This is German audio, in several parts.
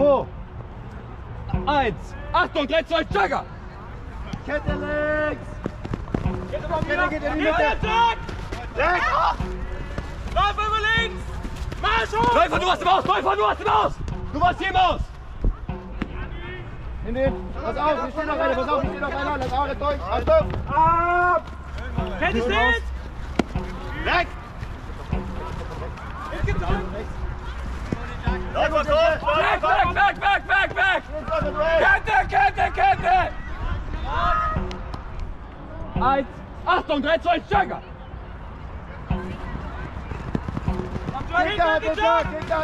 2. 1. Achtung, 3, 2, Jogger. Kette links. Kette geht in die Mitte. Weg. Läufer über links. Marsch hoch. Läufer, du hast im Aus. Läufer, du hast im Aus. Du warst hier im Aus. In den. Pass auf, hier steht noch einer. Pass auf, hier steht noch einer. Lass auch nicht durch. Achtung. Ab. Kette steht. Weg. Läufer durch. Weg. Kette. 1. Achtung, 3, 2, Jogger. Kicker hat den Tag.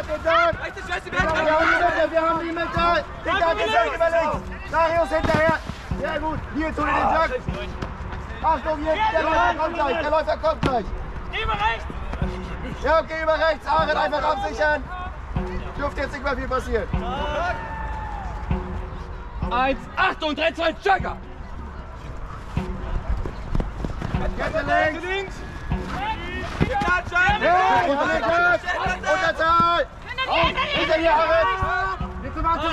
Wir haben die Mitte. Kicker hat den Tag über links. Darius hinterher. Sehr gut. Hier tut den Tag. Achtung, hier, der Läufer kommt gleich. Über rechts. Ja, okay, über rechts. Aaron einfach absichern. Dürfte jetzt nicht mehr viel passieren. 1. Achtung, 3, 2, Jogger. Kette links. Unterzahl! Hinter dir, Aaron! Geh zu Imke!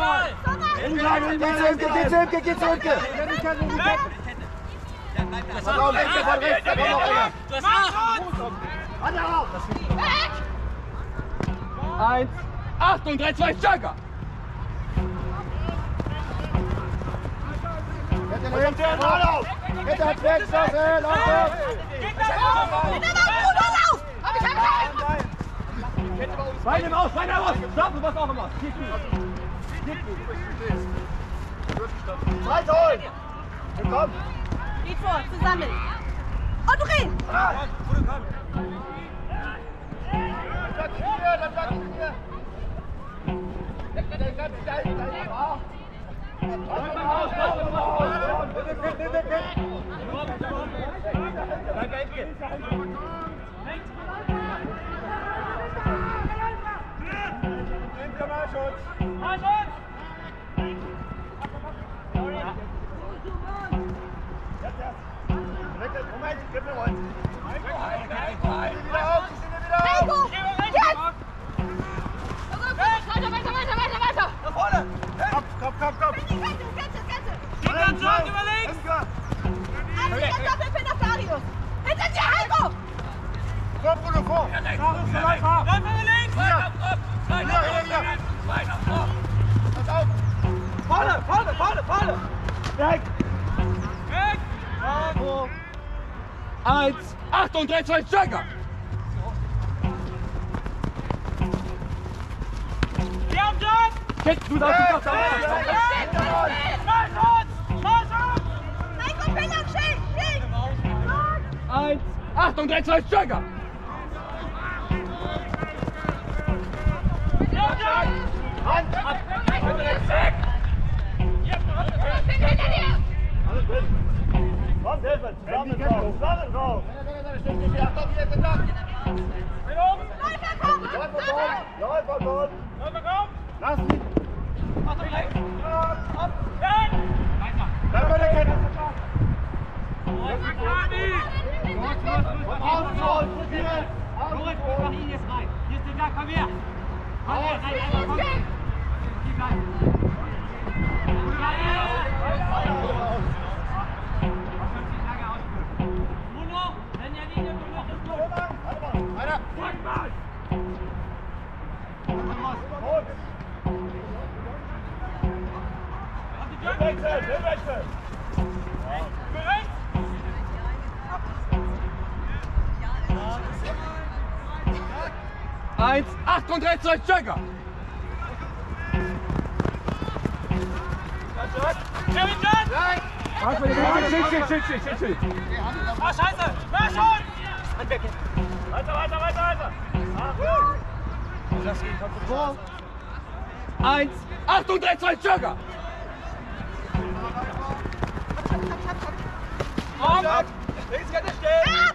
Geh zu Imke! Pass auf, Imke von rechts, da kommt noch einer! 1. Achtung, 3, 2, Jogger! Kette links! Kette hat weg, lauf! Beine im Aus! Stopp, du warst auch im Aus! Weiter holen! Komm! Geht vor, zusammen! Und drehen! Vorne! Weg! 1. Achtung, 3, 2, Jogger! Wir haben Job! Du darfst! 1. Achtung, 3, 2, Jogger! Lass ihn! Achtung, rechts! Ab! Bleib bei der Kette! Moritz, mach ihn jetzt rein! Hier ist der Tag, komm her! Komm her, rein, komm her! Hier bleiben! Bruno, wenn ihr nicht im Loch ist, los! Weiter! Wechsel! Für rechts! Eins, Achtung, 3, 2, Jogger! Kevin John! Schild! Ah, scheiße! Mach schon! Weiter! 1, Achtung, 3, 2, Jogger! Links Kette stehen!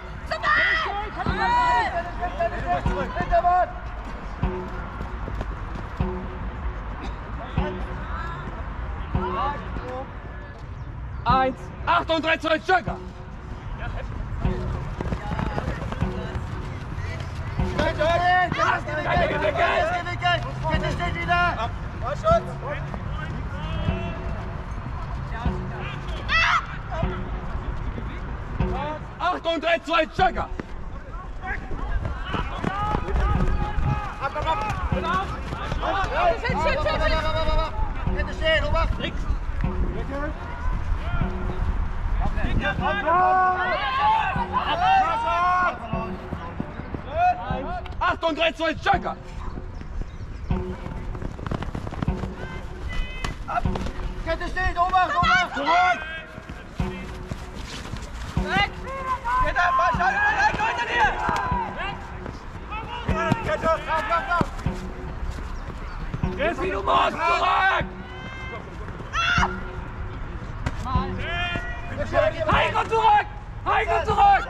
Hintermann! 1, Achtung, 3, 2, Jogger! Kette steht wieder! Achtung, 3-2, Checker! Bitte stehen, Obacht! Achtung, 3-2, Checker! Kette steht, Obacht, Obacht! Zurück! Weg! Kette, Ballschale, hinter dir! Kette, lauf! Jetzt wie du musst, zurück! Heiko zurück! Heiko zurück!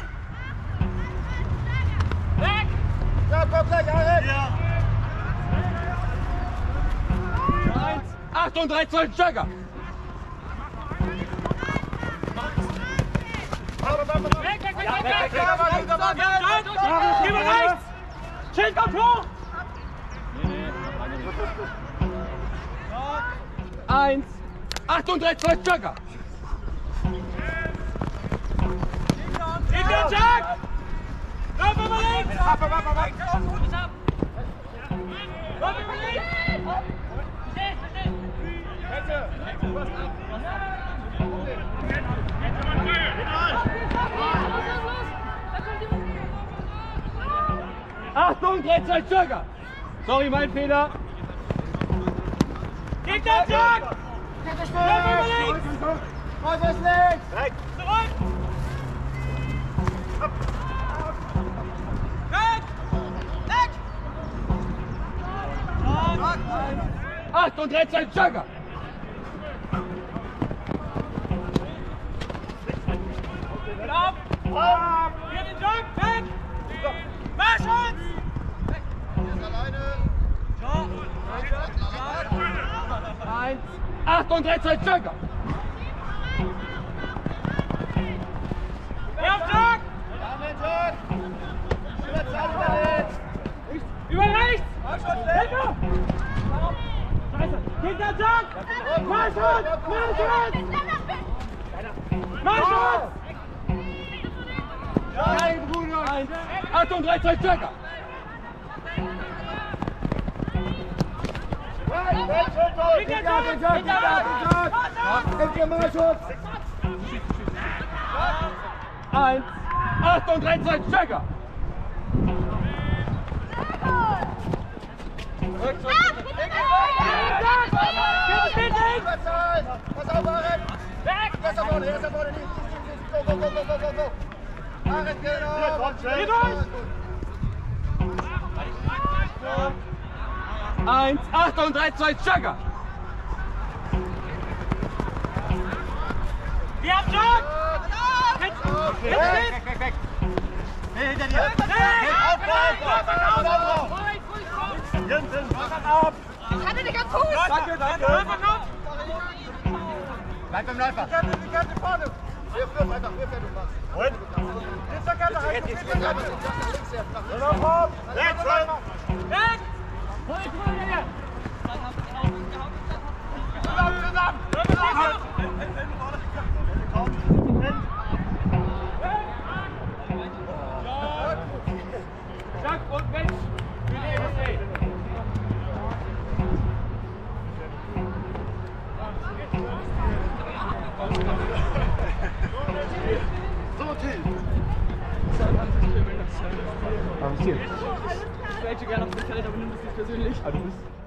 Weg! Ja, komm gleich, Arend! Ja. Achtung, 3-2, Checker! Weg! Geh mal rechts! Schild kommt hoch! 1. Achtung, 3-2, Checker! Gegner, Jack! Lauf mal links! Lauf mal links! Achtung, 3-2, Checker! Sorry, mein Fehler. Gegner, Jack! Kette steht! Lauf mal links! Was ist links? Weg! Zurück! Weg! Weg! Achtung, 3-2, Checker! Stopp! Hier den Jack! Weg! Marsch uns! Hier ist alleine! Eins. Achtung, 3-2, Checker! Ja, Jack! Über rechts! Hilfe! Scheiße! Hinter Jack! Marschut! Marschut! Marschut! Nein, Bruder! Achtung, 3-2, Checker! Eins. Achtung, 3-2, Checker! Pass auf, Arend! Weg! Er ist da vorne, nicht! Go! Arend, geh noch! Geh durch! 1, Achtung, 3-2, Checker! Wir haben Jack! Weg! Hinter dir! Ich hatte dich am Fuß! Danke! Bleib beim Läufer! Die Kette vorne! Wirf einfach, wirf du machst. Und? Jetzt der Kette rein! Jetzt links her! Rechts! Weg! Zusammen! Jack und Mensch für die NSA. So, Till! Ich hätte gerne auf dem Feld, aber nimm das nicht persönlich.